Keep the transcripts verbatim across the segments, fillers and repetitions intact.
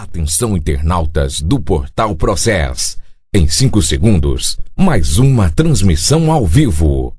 Atenção, internautas do Portal Process. Em cinco segundos, mais uma transmissão ao vivo.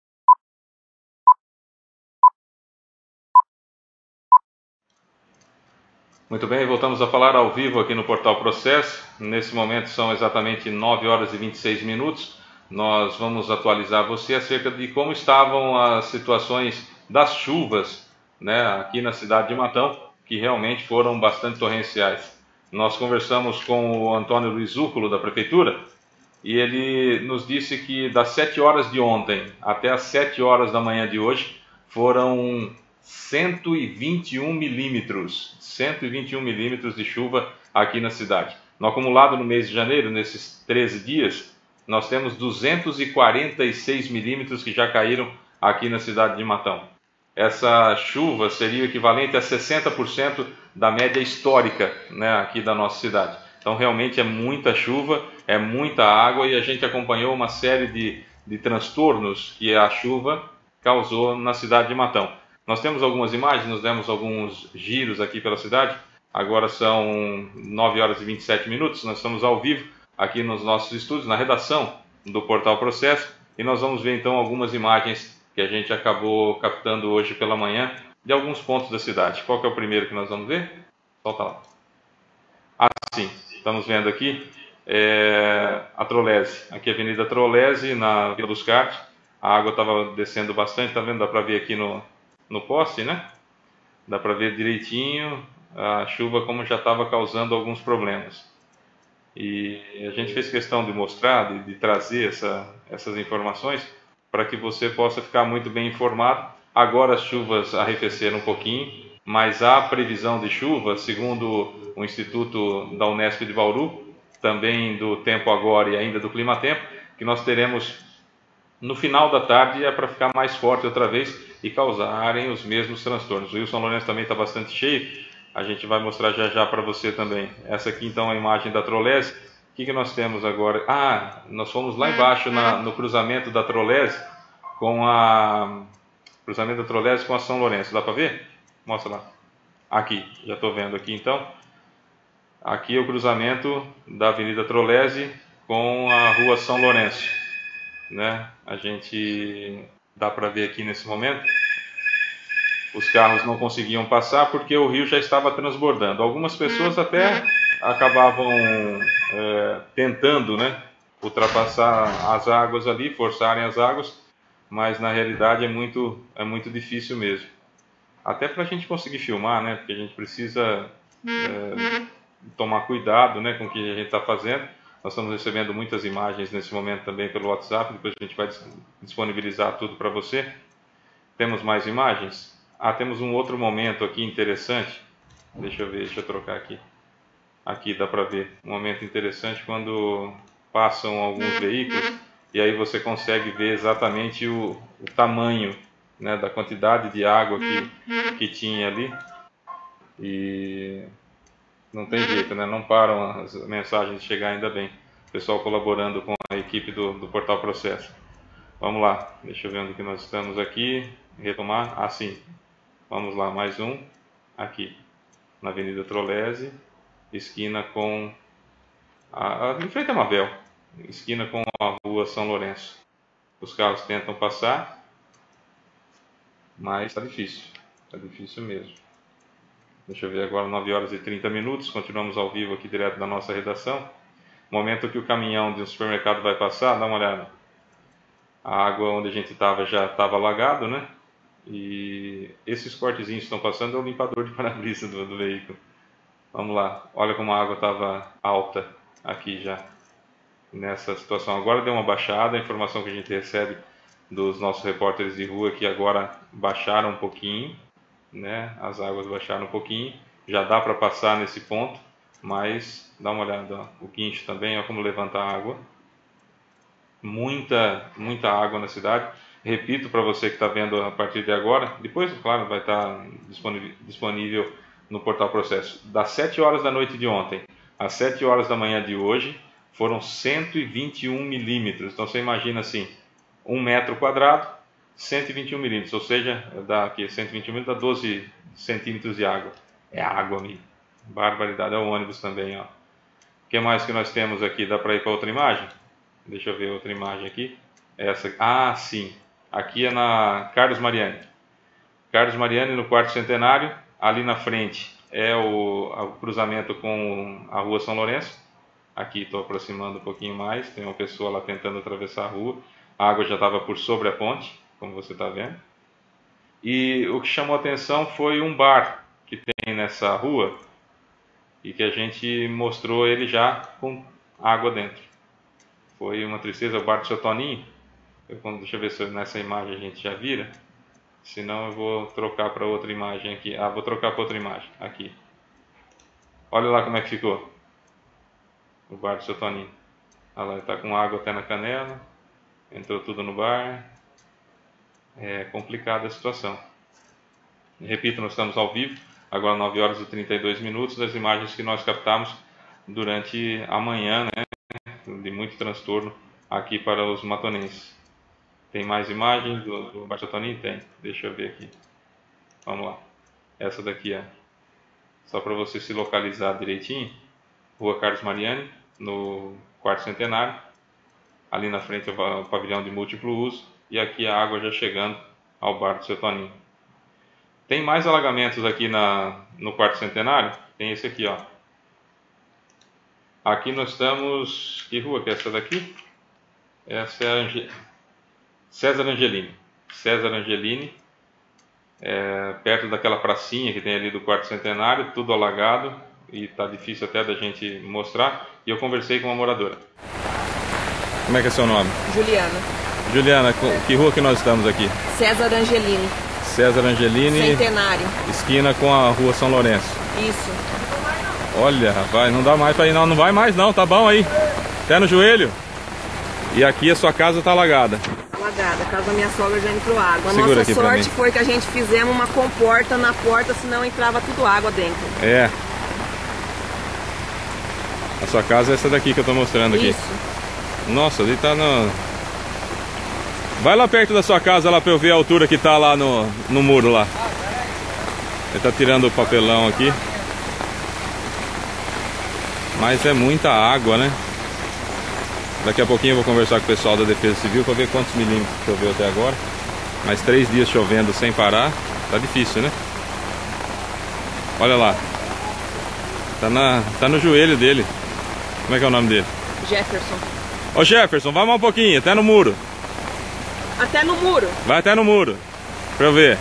Muito bem, voltamos a falar ao vivo aqui no Portal Process. Nesse momento são exatamente nove horas e vinte e seis minutos. Nós vamos atualizar você acerca de como estavam as situações das chuvas, né, aqui na cidade de Matão, que realmente foram bastante torrenciais. Nós conversamos com o Antônio Luiz Zúculo, da Prefeitura, e ele nos disse que das sete horas de ontem até as sete horas da manhã de hoje foram cento e vinte e um milímetros, cento e vinte e um milímetros de chuva aqui na cidade. No acumulado no mês de janeiro, nesses treze dias, nós temos duzentos e quarenta e seis milímetros que já caíram aqui na cidade de Matão. Essa chuva seria o equivalente a sessenta por cento da média histórica, né, aqui da nossa cidade. Então realmente é muita chuva, é muita água, e a gente acompanhou uma série de, de transtornos que a chuva causou na cidade de Matão. Nós temos algumas imagens, nós demos alguns giros aqui pela cidade. Agora são nove horas e vinte e sete minutos, nós estamos ao vivo aqui nos nossos estúdios, na redação do Portal Processo, e nós vamos ver então algumas imagens que a gente acabou captando hoje pela manhã de alguns pontos da cidade. Qual que é o primeiro que nós vamos ver? Solta lá. Ah, sim, estamos vendo aqui é, a Trolese. Aqui é a Avenida Trolese, na Vila dos Cartes. A água estava descendo bastante, tá vendo? Dá para ver aqui no, no poste, né? Dá para ver direitinho a chuva como já estava causando alguns problemas. E a gente fez questão de mostrar, de, de trazer essa, essas informações para que você possa ficar muito bem informado. Agora as chuvas arrefeceram um pouquinho, mas há previsão de chuva, segundo o Instituto da Unesp de Bauru, também do Tempo Agora e ainda do Clima Tempo, que nós teremos no final da tarde é para ficar mais forte outra vez e causarem os mesmos transtornos. O Rio São Lourenço também está bastante cheio. A gente vai mostrar já já para você também. Essa aqui então é a imagem da Trolese. O que, que nós temos agora? Ah, nós fomos lá embaixo na, no cruzamento da Trolese com a cruzamento da Trolese com a São Lourenço. Dá para ver? Mostra lá. Aqui, já estou vendo aqui então. Aqui é o cruzamento da Avenida Trolese com a Rua São Lourenço, né? A gente dá para ver aqui nesse momento. Os carros não conseguiam passar porque o rio já estava transbordando. Algumas pessoas até acabavam é, tentando, né, ultrapassar as águas ali, forçarem as águas, mas na realidade é muito, é muito difícil mesmo. Até para a gente conseguir filmar, né, porque a gente precisa é, tomar cuidado, né, com o que a gente está fazendo. Nós estamos recebendo muitas imagens nesse momento também pelo WhatsApp, depois a gente vai disponibilizar tudo para você. Temos mais imagens? Ah, temos um outro momento aqui interessante. Deixa eu ver, deixa eu trocar aqui. Aqui dá para ver um momento interessante quando passam alguns veículos e aí você consegue ver exatamente o, o tamanho, né, da quantidade de água que, que tinha ali. E não tem jeito, né? Não param as mensagens de chegar, ainda bem. O pessoal colaborando com a equipe do, do Portal Processo. Vamos lá, deixa eu ver onde que nós estamos aqui. Retomar, ah sim. Vamos lá, mais um, aqui, na Avenida Trolese, esquina com, a, a, em frente a Mabel, esquina com a Rua São Lourenço. Os carros tentam passar, mas está difícil, está difícil mesmo. Deixa eu ver agora, nove horas e trinta minutos, continuamos ao vivo aqui direto da nossa redação. Momento que o caminhão de um supermercado vai passar, dá uma olhada. A água onde a gente estava já estava alagado, né? E esses cortezinhos que estão passando é o limpador de para-brisa do, do veículo. Vamos lá, olha como a água estava alta aqui já nessa situação. Agora deu uma baixada, a informação que a gente recebe dos nossos repórteres de rua que agora baixaram um pouquinho, né? As águas baixaram um pouquinho, já dá para passar nesse ponto, mas dá uma olhada, ó, o guincho também, olha como levanta a água. Muita, muita água na cidade. Repito para você que está vendo a partir de agora, depois, claro, vai estar disponível no Portal Processo. Das sete horas da noite de ontem às sete horas da manhã de hoje, foram cento e vinte e um milímetros. Então você imagina assim, um metro quadrado, cento e vinte e um milímetros, ou seja, dá aqui cento e vinte e um milímetros, dá doze centímetros de água. É água, amigo. Barbaridade, é o ônibus também, ó. O que mais que nós temos aqui? Dá para ir para outra imagem? Deixa eu ver outra imagem aqui. Essa, ah, sim. Aqui é na Carlos Mariani. Carlos Mariani no quarto centenário. Ali na frente é o, o cruzamento com a Rua São Lourenço. Aqui estou aproximando um pouquinho mais. Tem uma pessoa lá tentando atravessar a rua. A água já estava por sobre a ponte, como você está vendo. E o que chamou a atenção foi um bar que tem nessa rua e que a gente mostrou ele já com água dentro. Foi uma tristeza, o bar do seu Toninho. Eu, deixa eu ver se nessa imagem a gente já vira. Senão eu vou trocar para outra imagem aqui. Ah, vou trocar para outra imagem. Aqui. Olha lá como é que ficou. O bar do seu Toninho. Olha lá, ele está com água até na canela. Entrou tudo no bar. É complicada a situação. Repito, nós estamos ao vivo. Agora nove horas e trinta e dois minutos. Das imagens que nós captamos durante a manhã, né? De muito transtorno aqui para os matonenses. Tem mais imagens do, do Bar do seu Toninho? Tem. Deixa eu ver aqui. Vamos lá. Essa daqui é. Só para você se localizar direitinho. Rua Carlos Mariani, no quarto centenário. Ali na frente é o pavilhão de múltiplo uso. E aqui a água já chegando ao Bar do seu Toninho. Tem mais alagamentos aqui na, no quarto centenário? Tem esse aqui, ó. Aqui nós estamos... Que rua que é essa daqui? Essa é a Ange... César Angelini. César Angelini. É, perto daquela pracinha que tem ali do quarto centenário. Tudo alagado. E está difícil até da gente mostrar. E eu conversei com uma moradora. Como é que é seu nome? Juliana. Juliana, que rua que nós estamos aqui? César Angelini. César Angelini. Centenário. Esquina com a Rua São Lourenço. Isso. Olha, rapaz, não dá mais para ir não, não vai mais não, tá bom aí. Até no joelho. E aqui a sua casa tá alagada. Alagada, a casa da minha sogra já entrou água. A Segura nossa aqui pra sorte mim. foi que a gente fizemos uma comporta na porta, senão entrava tudo água dentro. É. A sua casa é essa daqui que eu tô mostrando aqui. Isso. Nossa, ali tá no... Vai lá perto da sua casa lá pra eu ver a altura que tá lá no, no muro lá. Ele tá tirando o papelão aqui. Mas é muita água, né? Daqui a pouquinho eu vou conversar com o pessoal da Defesa Civil para ver quantos milímetros choveu até agora. Mais três dias chovendo sem parar. Tá difícil, né? Olha lá. Tá, na, tá no joelho dele. Como é que é o nome dele? Jefferson. Ô Jefferson, vai mais um pouquinho, até no muro. Até no muro. Vai até no muro. Pra eu ver.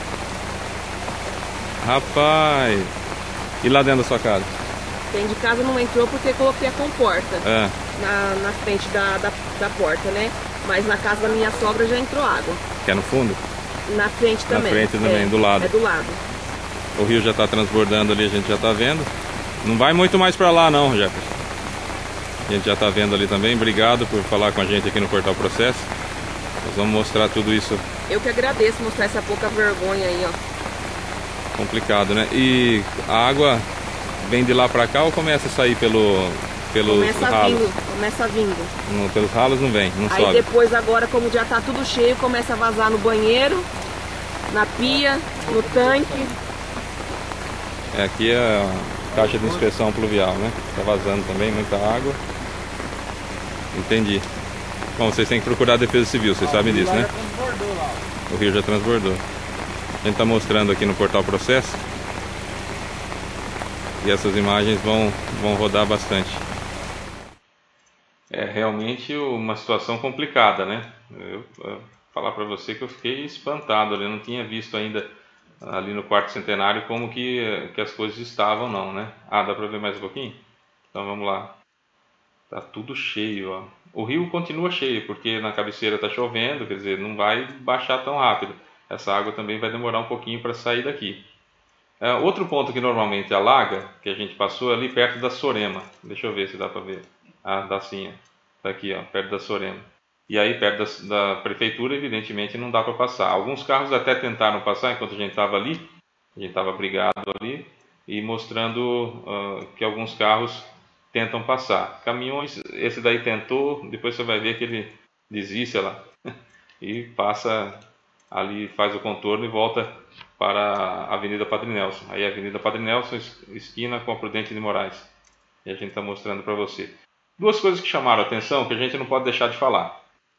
Rapaz. E lá dentro da sua casa? Dentro de casa não entrou porque coloquei a comporta É. na, na frente da, da, da porta, né? Mas na casa da minha sogra já entrou água. Que é no fundo? Na frente também. Na frente também, é, do lado. É do lado. O rio já está transbordando ali, a gente já está vendo. Não vai muito mais para lá não, Jefferson. A gente já está vendo ali também. Obrigado por falar com a gente aqui no Portal Processo. Nós vamos mostrar tudo isso. Eu que agradeço mostrar essa pouca vergonha aí, ó. Complicado, né? E a água vem de lá para cá ou começa a sair pelo, pelos Começa ralos? vindo, começa vindo. No, pelos ralos não vem, não Aí sobe. depois agora, como já tá tudo cheio, começa a vazar no banheiro, na pia, no tanque. É, aqui é a caixa de inspeção pluvial, né? Tá vazando também muita água. Entendi. Bom, vocês têm que procurar a Defesa Civil, vocês sabem disso, né? O rio já transbordou. A gente está mostrando aqui no Portal Processo. E essas imagens vão, vão rodar bastante. É realmente uma situação complicada, né? Eu, eu falar para você que eu fiquei espantado ali, eu não tinha visto ainda ali no quarto centenário como que, que as coisas estavam não, né? Ah, dá para ver mais um pouquinho? Então vamos lá. Tá tudo cheio, ó. O rio continua cheio, porque na cabeceira tá chovendo, quer dizer, não vai baixar tão rápido. Essa água também vai demorar um pouquinho para sair daqui. É, outro ponto que normalmente alaga, que a gente passou, é ali perto da Sorema. Deixa eu ver se dá para ver. Ah, dá sim, ó. Tá aqui, ó, perto da Sorema. E aí, perto da, da prefeitura, evidentemente, não dá para passar. Alguns carros até tentaram passar enquanto a gente estava ali. A gente estava brigado ali e mostrando uh, que alguns carros tentam passar. Caminhões, esse daí tentou, depois você vai ver que ele desiste lá e passa ali, faz o contorno e volta para a Avenida Padre Nelson. Aí a Avenida Padre Nelson, esquina com a Prudente de Moraes. E a gente está mostrando para você. Duas coisas que chamaram a atenção que a gente não pode deixar de falar.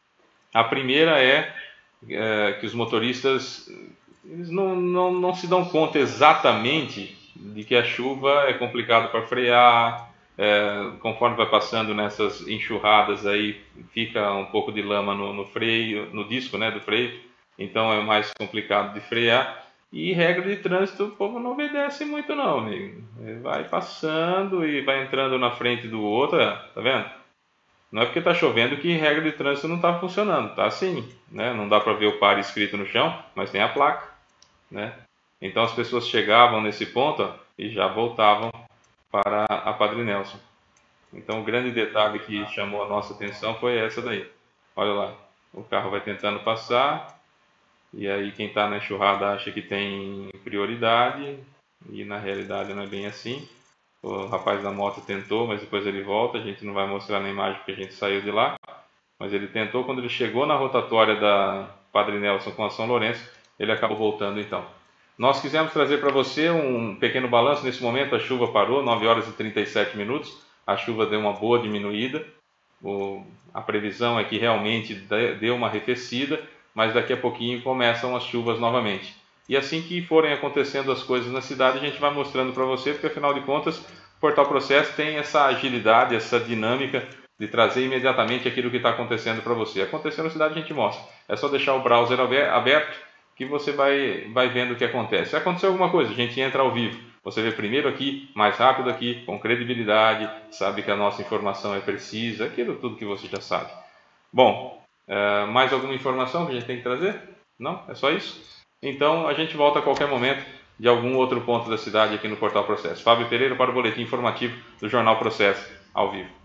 A primeira é, é que os motoristas eles não, não, não se dão conta exatamente de que a chuva é complicado para frear. É, conforme vai passando nessas enxurradas aí, fica um pouco de lama no, no freio, no disco, né, do freio. Então é mais complicado de frear. E regra de trânsito o povo não obedece muito não, amigo. Ele vai passando e vai entrando na frente do outro, tá vendo? Não é porque tá chovendo que regra de trânsito não tá funcionando, tá assim, né? Não dá para ver o pare escrito no chão, mas tem a placa, né? Então as pessoas chegavam nesse ponto, ó, e já voltavam para a Padre Nelson. Então o grande detalhe que chamou a nossa atenção foi essa daí. Olha lá, o carro vai tentando passar. E aí quem está na enxurrada acha que tem prioridade, e na realidade não é bem assim. O rapaz da moto tentou, mas depois ele volta, a gente não vai mostrar na imagem porque a gente saiu de lá. Mas ele tentou, quando ele chegou na rotatória da Padre Nelson com a São Lourenço, ele acabou voltando então. Nós quisemos trazer para você um pequeno balanço. Nesse momento a chuva parou, nove horas e trinta e sete minutos, a chuva deu uma boa diminuída. O, a previsão é que realmente deu uma arrefecida, mas daqui a pouquinho começam as chuvas novamente. E assim que forem acontecendo as coisas na cidade, a gente vai mostrando para você, porque afinal de contas, o Portal Processo tem essa agilidade, essa dinâmica de trazer imediatamente aquilo que está acontecendo para você. Acontecendo na cidade, a gente mostra. É só deixar o browser aberto que você vai, vai vendo o que acontece. Se acontecer alguma coisa, a gente entra ao vivo. Você vê primeiro aqui, mais rápido aqui, com credibilidade, sabe que a nossa informação é precisa, aquilo tudo que você já sabe. Bom, Uh, mais alguma informação que a gente tem que trazer? Não? É só isso? Então a gente volta a qualquer momento de algum outro ponto da cidade aqui no Portal Processo. Fábio Pereira para o boletim informativo do Jornal Processo, ao vivo.